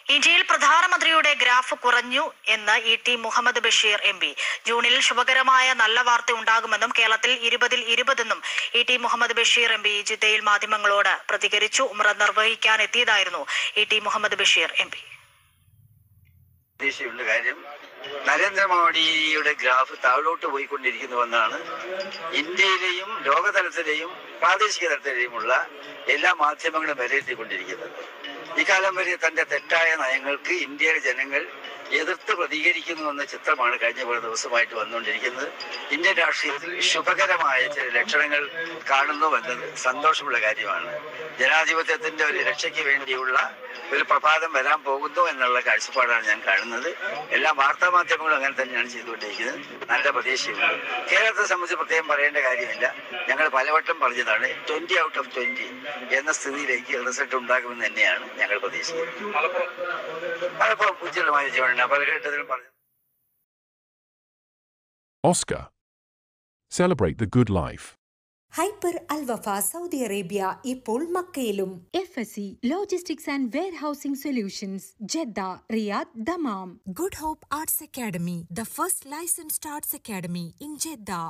ഇന്ത്യയിൽ പ്രധാനമന്ത്രിയുടെ ഗ്രാഫ് കുറഞ്ഞു എന്ന് ഇ.ടി. മുഹമ്മദ് ബഷീർ എം.പി. ജൂണിൽ ശുഭകരമായ നല്ല വാർത്ത ഉണ്ടാകുമെന്നും കേരളത്തിൽ 20-ൽ 20 എന്നും ഇ.ടി. മുഹമ്മദ് ബഷീർ എം.പി. ജിദ്ദയിൽ മാധ്യമങ്ങളോട് പ്രതികരിച്ചു. ഉംറ നിർവഹിക്കാൻ എത്തിയതായിരുന്നു ഇ.ടി. മുഹമ്മദ് ബഷീർ എം.പി. കാര്യം നരേന്ദ്രമോദിയുടെ ഗ്രാഫ് താഴോട്ട് പോയിക്കൊണ്ടിരിക്കുന്നുവെന്നാണ് ഇന്ത്യയിലെയും ലോകതലത്തിലെയും പ്രാദേശിക തലത്തിലെയുമുള്ള എല്ലാ മാധ്യമങ്ങളും വിലയിരുത്തിക്കൊണ്ടിരിക്കുന്നത്. ഇക്കാലം വരെ തന്റെ തെറ്റായ നയങ്ങൾക്ക് ഇന്ത്യയിലെ ജനങ്ങൾ എതിർത്ത് പ്രതികരിക്കുന്നുവെന്ന ചിത്രമാണ് കഴിഞ്ഞ കുറേ ദിവസമായിട്ട് വന്നുകൊണ്ടിരിക്കുന്നത്. ഇന്ത്യൻ രാഷ്ട്രീയത്തിൽ ശുഭകരമായ ചില ലക്ഷണങ്ങൾ കാണുന്നുവെന്നത് സന്തോഷമുള്ള കാര്യമാണ്. ജനാധിപത്യത്തിന്റെ ഒരു രക്ഷയ്ക്ക് വേണ്ടിയുള്ള ഒരു പ്രഭാതം വരാൻ പോകുന്നു എന്നുള്ള കാഴ്ചപ്പാടാണ് ഞാൻ കാണുന്നത്. എല്ലാ വാർത്താ മാധ്യമങ്ങളും അങ്ങനെ തന്നെയാണ് ചെയ്തുകൊണ്ടിരിക്കുന്നത്. നല്ല പ്രതീക്ഷയുണ്ട്. കേരളത്തെ സംബന്ധിച്ച് പ്രത്യേകം പറയേണ്ട കാര്യമില്ല. ഞങ്ങൾ പലവട്ടം പറഞ്ഞതാണ് 20 ഔട്ട് ഓഫ് 20 എന്ന സ്ഥിതിയിലേക്ക് റിസൾട്ട് ഉണ്ടാകുമെന്ന് തന്നെയാണ് ഞങ്ങൾ പ്രതീക്ഷിക്കുന്നത്. മലപ്പുറം ഉജ്ജ്വലമായ ജീവനാണ് പലഘട്ടത്തിലും പറഞ്ഞു. Oscar. Celebrate the good life. Hyper Al Wafa Saudi Arabia ഇപ്പോൾ മക്കയിലും. FSC logistics and warehousing solutions Jeddah, Riyadh, Dammam. Good Hope Arts Academy, the first licensed arts academy in Jeddah.